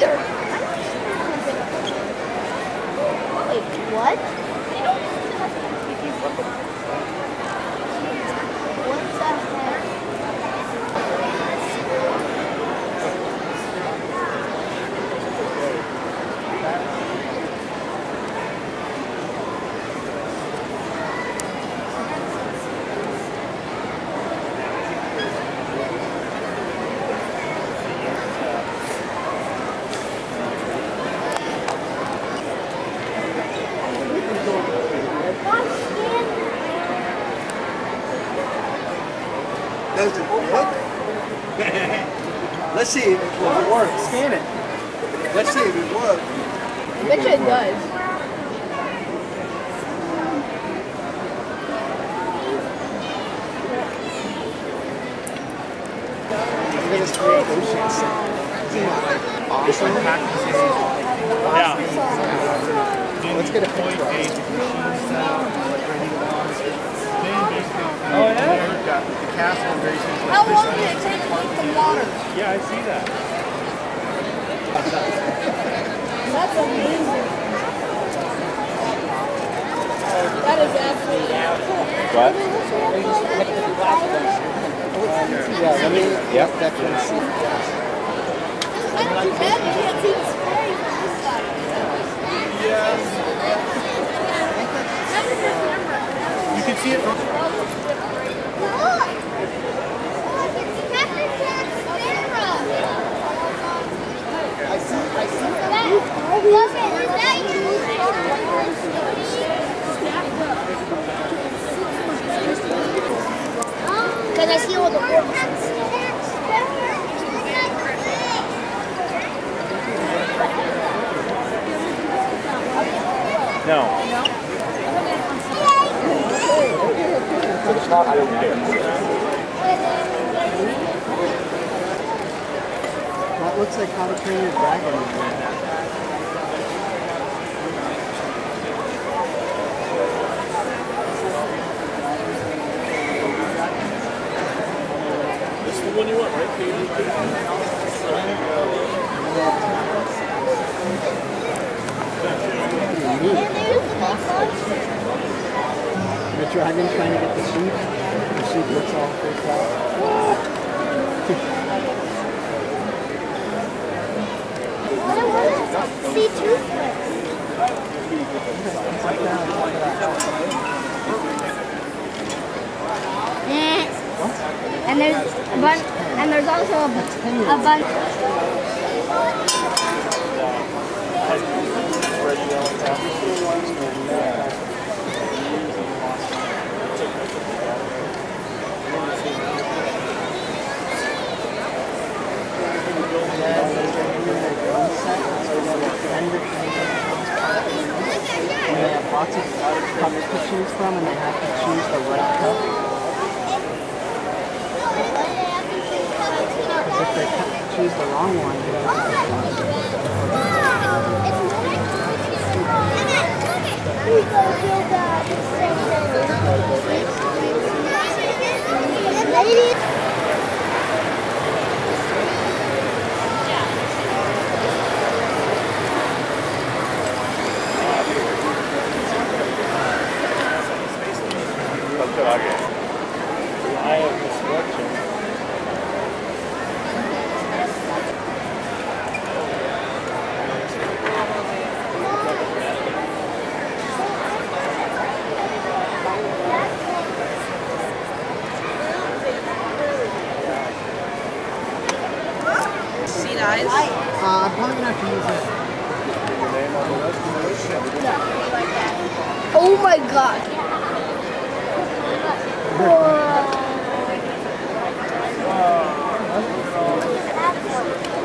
either. Wait, what? What the heck? Does it work? Let's see if it works. Scan it. Let's see if it works. I bet you it does. Look at this great ocean sound. Awesome. Yeah. Let's get a picture of it. Oh, yeah? The castle races. How long did it take to get the water? Yeah, I see that. That's amazing. That is absolutely What? Yeah, let me. Yep, that can see. I don't too bad you can't see the spray from this side. You can see it from... I see that. Because I see all the horses. No. If it's not, I don't care. That looks like How to Train Your Dragon. This is the one you want, right, Katie? The dragon trying to get the sheep. The sheep looks all freaked out. See toothless. And there's also a bunch. And they have lots of cups to choose from, and they have to choose the right cup. Because if they choose the wrong one, they don't I have destruction. See eyes? I'm probably going to have to use this. Oh my god. Whoa.